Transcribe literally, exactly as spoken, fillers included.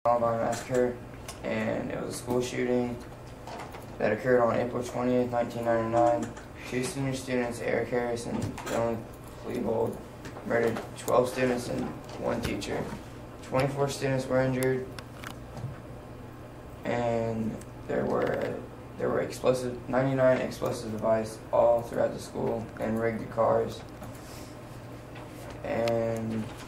Columbine Massacre, and it was a school shooting that occurred on April twentieth, nineteen ninety-nine. Two senior students, Eric Harris and Dylan Klebold, murdered twelve students and one teacher. twenty-four students were injured, and there were there were explosive ninety-nine explosive devices all throughout the school and rigged cars. And